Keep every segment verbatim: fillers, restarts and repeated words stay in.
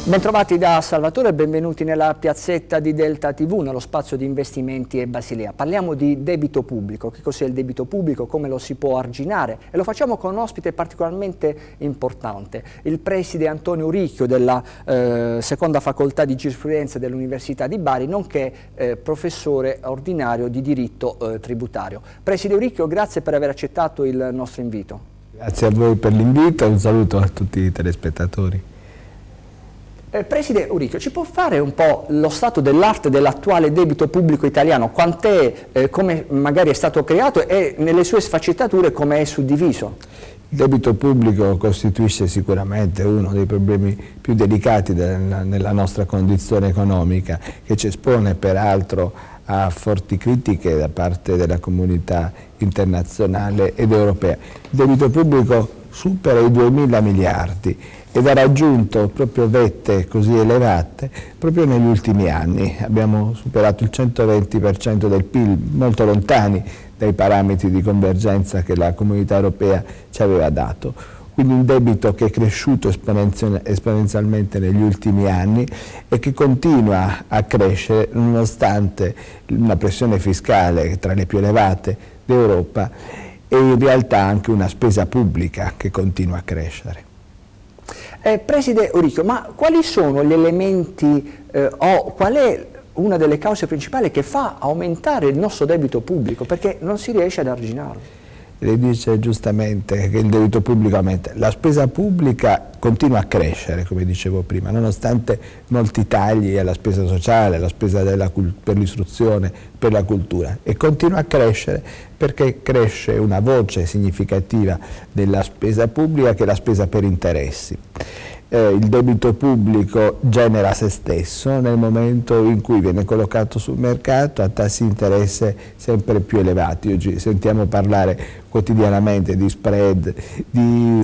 Bentrovati da Salvatore e benvenuti nella piazzetta di Delta tivù, nello spazio di investimenti e Basilea. Parliamo di debito pubblico, che cos'è il debito pubblico, come lo si può arginare, e lo facciamo con un ospite particolarmente importante, il preside Antonio Uricchio della eh, seconda facoltà di giurisprudenza dell'Università di Bari, nonché eh, professore ordinario di diritto eh, tributario. Preside Uricchio, grazie per aver accettato il nostro invito. Grazie a voi per l'invito e un saluto a tutti i telespettatori. Eh, Preside Uricchio, ci può fare un po' lo stato dell'arte dell'attuale debito pubblico italiano? Quant'è, eh, come magari è stato creato e nelle sue sfaccettature come è suddiviso? Il debito pubblico costituisce sicuramente uno dei problemi più delicati della, nella nostra condizione economica, che ci espone peraltro a forti critiche da parte della comunità internazionale ed europea. Il debito pubblico supera i duemila miliardi ed ha raggiunto proprio vette così elevate proprio negli ultimi anni. Abbiamo superato il centoventi per cento del P I L, molto lontani dai parametri di convergenza che la Comunità Europea ci aveva dato. Quindi un debito che è cresciuto esponenzialmente negli ultimi anni e che continua a crescere nonostante una pressione fiscale tra le più elevate d'Europa e in realtà anche una spesa pubblica che continua a crescere. Eh, Preside Uricchio, ma quali sono gli elementi eh, o qual è una delle cause principali che fa aumentare il nostro debito pubblico? Perché non si riesce ad arginarlo. Lei dice giustamente che il debito pubblico aumenta. La spesa pubblica continua a crescere, come dicevo prima, nonostante molti tagli alla spesa sociale, alla spesa della, per l'istruzione, per la cultura, e continua a crescere perché cresce una voce significativa della spesa pubblica che è la spesa per interessi. Eh, il debito pubblico genera se stesso nel momento in cui viene collocato sul mercato a tassi di interesse sempre più elevati. Oggi sentiamo parlare quotidianamente di spread, di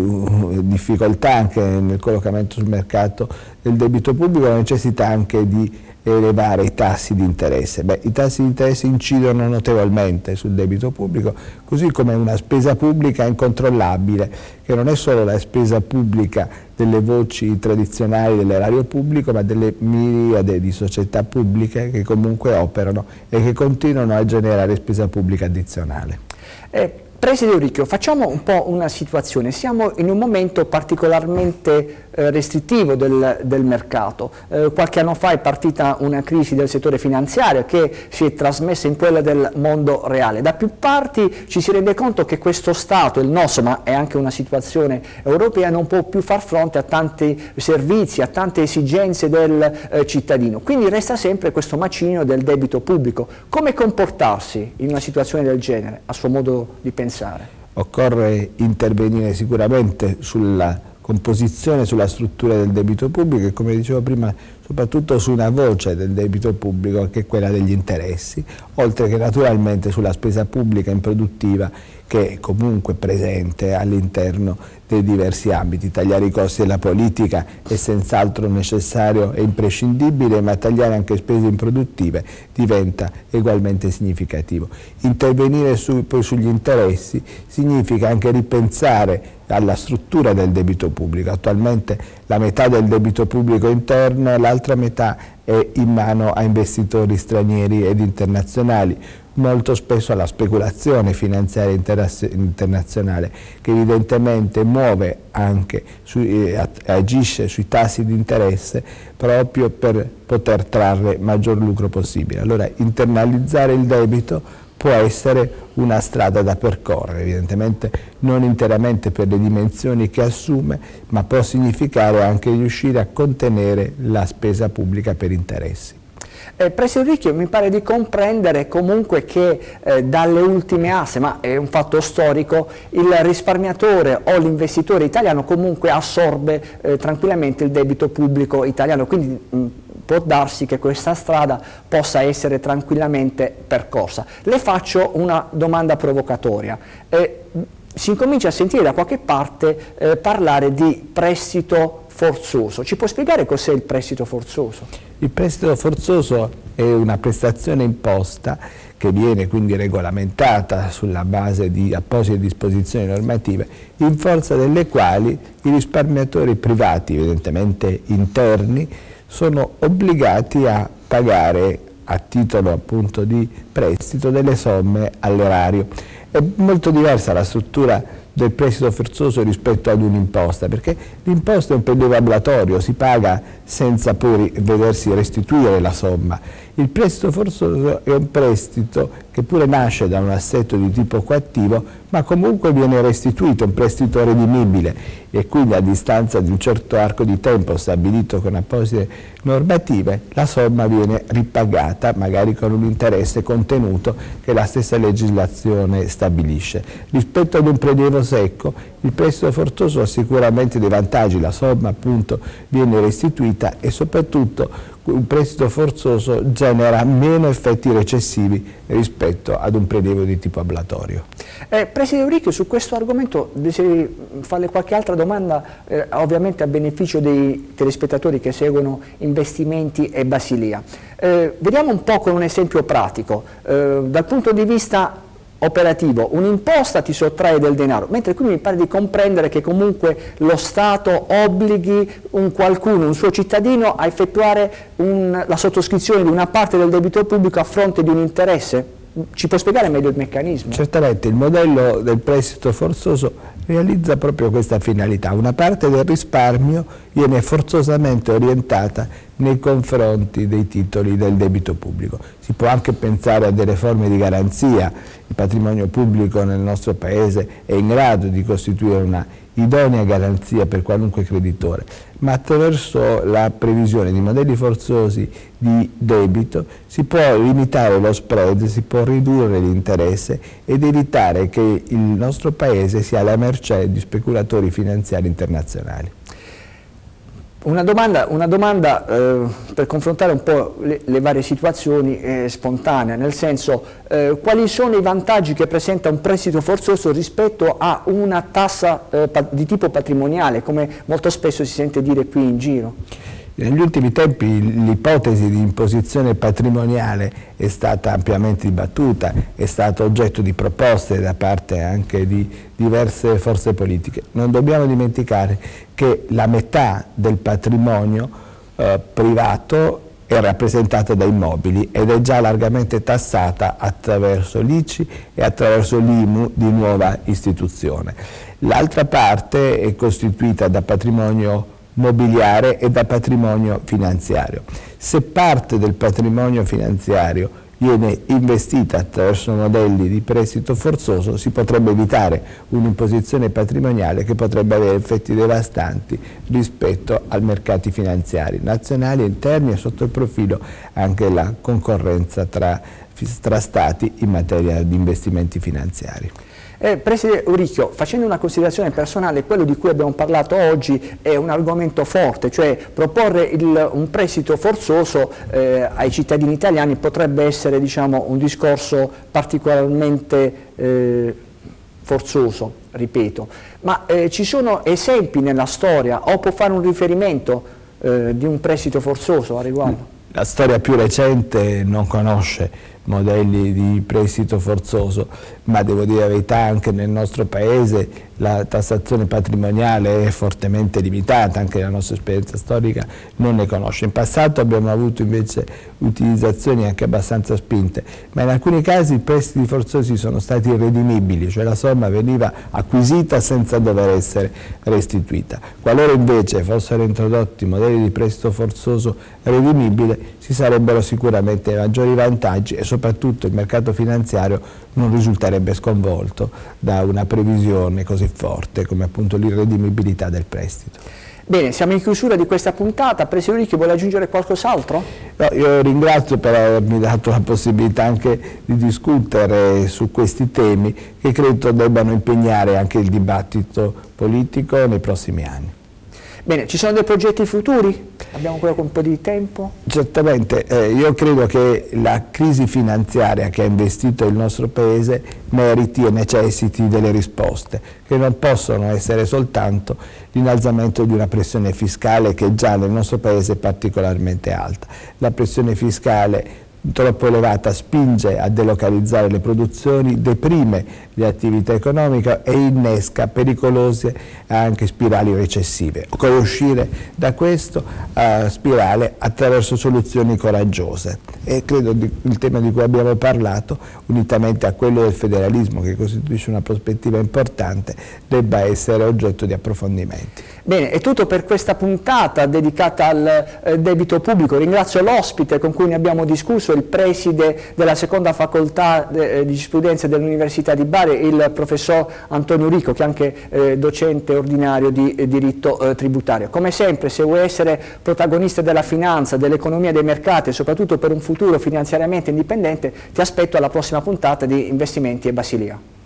uh, difficoltà anche nel collocamento sul mercato del debito pubblico, la necessità anche di elevare i tassi di interesse. Beh, i tassi di interesse incidono notevolmente sul debito pubblico, così come una spesa pubblica incontrollabile, che non è solo la spesa pubblica delle voci tradizionali dell'erario pubblico, ma delle miriade di società pubbliche che comunque operano e che continuano a generare spesa pubblica addizionale. Eh, Preside Uricchio, facciamo un po' una situazione, siamo in un momento particolarmente eh, restrittivo del, del mercato. Eh, qualche anno fa è partita una crisi del settore finanziario che si è trasmessa in quella del mondo reale. Da più parti ci si rende conto che questo Stato, il nostro, ma è anche una situazione europea, non può più far fronte a tanti servizi, a tante esigenze del eh, cittadino. Quindi resta sempre questo macigno del debito pubblico. Come comportarsi in una situazione del genere, a suo modo di pensare? Occorre intervenire sicuramente sulla composizione, sulla struttura del debito pubblico e, come dicevo prima, soprattutto su una voce del debito pubblico che è quella degli interessi, oltre che naturalmente sulla spesa pubblica improduttiva che è comunque presente all'interno dei diversi ambiti. Tagliare i costi della politica è senz'altro necessario e imprescindibile, ma tagliare anche spese improduttive diventa ugualmente significativo. Intervenire su, poi sugli interessi significa anche ripensare alla struttura del debito pubblico. Attualmente la metà del debito pubblico interno e l'altra metà è in mano a investitori stranieri ed internazionali, molto spesso alla speculazione finanziaria internazionale, che evidentemente muove anche, su, eh, agisce sui tassi di interesse proprio per poter trarre maggior lucro possibile. Allora internalizzare il debito può essere una strada da percorrere, evidentemente non interamente per le dimensioni che assume, ma può significare anche riuscire a contenere la spesa pubblica per interessi. Eh, Preside Uricchio, mi pare di comprendere comunque che eh, dalle ultime asse, ma è un fatto storico, il risparmiatore o l'investitore italiano comunque assorbe eh, tranquillamente il debito pubblico italiano, quindi mh, può darsi che questa strada possa essere tranquillamente percorsa. Le faccio una domanda provocatoria. Eh, si incomincia a sentire da qualche parte eh, parlare di prestito forzoso. Ci può spiegare cos'è il prestito forzoso? Il prestito forzoso è una prestazione imposta che viene quindi regolamentata sulla base di apposite disposizioni normative, in forza delle quali i risparmiatori privati, evidentemente interni, sono obbligati a pagare a titolo appunto di prestito delle somme all'erario. È molto diversa la struttura del prestito forzoso rispetto ad un'imposta, perché l'imposta è un prelievo ablatorio, si paga senza poi vedersi restituire la somma. Il prestito forzoso è un prestito che pure nasce da un assetto di tipo coattivo, ma comunque viene restituito, un prestito redimibile, e quindi a distanza di un certo arco di tempo stabilito con apposite normative, la somma viene ripagata, magari con un interesse contenuto che la stessa legislazione stabilisce. Rispetto ad un prelievo secco, il prestito forzoso ha sicuramente dei vantaggi, la somma appunto viene restituita e soprattutto un prestito forzoso genera meno effetti recessivi rispetto ad un prelievo di tipo ablatorio. Eh, Presidente Euricchio, su questo argomento desideri farle qualche altra domanda, eh, ovviamente a beneficio dei telespettatori che seguono Investimenti e Basilea. Eh, vediamo un po' con un esempio pratico, eh, dal punto di vista operativo, un'imposta ti sottrae del denaro, mentre qui mi pare di comprendere che comunque lo Stato obblighi un qualcuno, un suo cittadino, a effettuare un, la sottoscrizione di una parte del debito pubblico a fronte di un interesse. Ci può spiegare meglio il meccanismo? Certamente, il modello del prestito forzoso realizza proprio questa finalità. Una parte del risparmio viene forzosamente orientata nei confronti dei titoli del debito pubblico. Si può anche pensare a delle forme di garanzia. Il patrimonio pubblico nel nostro Paese è in grado di costituire una idonea garanzia per qualunque creditore, ma attraverso la previsione di modelli forzosi di debito si può limitare lo spread, si può ridurre l'interesse ed evitare che il nostro Paese sia alla mercé di speculatori finanziari internazionali. Una domanda, una domanda eh, per confrontare un po' le, le varie situazioni eh, spontanea, nel senso eh, quali sono i vantaggi che presenta un prestito forzoso rispetto a una tassa eh, di tipo patrimoniale, come molto spesso si sente dire qui in giro? Negli ultimi tempi l'ipotesi di imposizione patrimoniale è stata ampiamente dibattuta, è stata oggetto di proposte da parte anche di diverse forze politiche. Non dobbiamo dimenticare che la metà del patrimonio eh, privato è rappresentata da immobili ed è già largamente tassata attraverso l'I C I e attraverso l'I M U di nuova istituzione. L'altra parte è costituita da patrimonio mobiliare e da patrimonio finanziario. Se parte del patrimonio finanziario viene investita attraverso modelli di prestito forzoso, si potrebbe evitare un'imposizione patrimoniale che potrebbe avere effetti devastanti rispetto ai mercati finanziari nazionali, interni e sotto il profilo anche la concorrenza tra, tra stati in materia di investimenti finanziari. Eh, Presidente Euricchio, facendo una considerazione personale, quello di cui abbiamo parlato oggi è un argomento forte, cioè proporre il, un prestito forzoso eh, ai cittadini italiani potrebbe essere, diciamo, un discorso particolarmente eh, forzoso, ripeto, ma eh, ci sono esempi nella storia o può fare un riferimento eh, di un prestito forzoso a riguardo? La storia più recente non conosce modelli di prestito forzoso, ma devo dire la verità, anche nel nostro Paese la tassazione patrimoniale è fortemente limitata, anche la nostra esperienza storica non ne conosce. In passato abbiamo avuto invece utilizzazioni anche abbastanza spinte, ma in alcuni casi i prestiti forzosi sono stati irredimibili, cioè la somma veniva acquisita senza dover essere restituita. Qualora invece fossero introdotti modelli di prestito forzoso redimibile, ci sarebbero sicuramente maggiori vantaggi e soprattutto il mercato finanziario non risulterebbe sconvolto da una previsione così forte come appunto l'irredimibilità del prestito. Bene, siamo in chiusura di questa puntata. Presidente Euricchio, vuole aggiungere qualcos'altro? No, io ringrazio per avermi dato la possibilità anche di discutere su questi temi che credo debbano impegnare anche il dibattito politico nei prossimi anni. Bene, ci sono dei progetti futuri? Abbiamo ancora un po' di tempo? Certamente, eh, io credo che la crisi finanziaria che ha investito il nostro Paese meriti e necessiti delle risposte, che non possono essere soltanto l'innalzamento di una pressione fiscale che già nel nostro Paese è particolarmente alta. La pressione fiscale troppo elevata spinge a delocalizzare le produzioni, deprime le attività economiche e innesca pericolose anche spirali recessive. Occorre uscire da questo uh, spirale attraverso soluzioni coraggiose e credo che il tema di cui abbiamo parlato, unitamente a quello del federalismo che costituisce una prospettiva importante, debba essere oggetto di approfondimenti. Bene, è tutto per questa puntata dedicata al eh, debito pubblico. Ringrazio l'ospite con cui ne abbiamo discusso, il preside della seconda facoltà eh, di giurisprudenza dell'Università di Bari, il professor Antonio Rico, che è anche eh, docente ordinario di eh, diritto eh, tributario. Come sempre, se vuoi essere protagonista della finanza, dell'economia dei mercati e soprattutto per un futuro finanziariamente indipendente, ti aspetto alla prossima puntata di Investimenti e Basilea.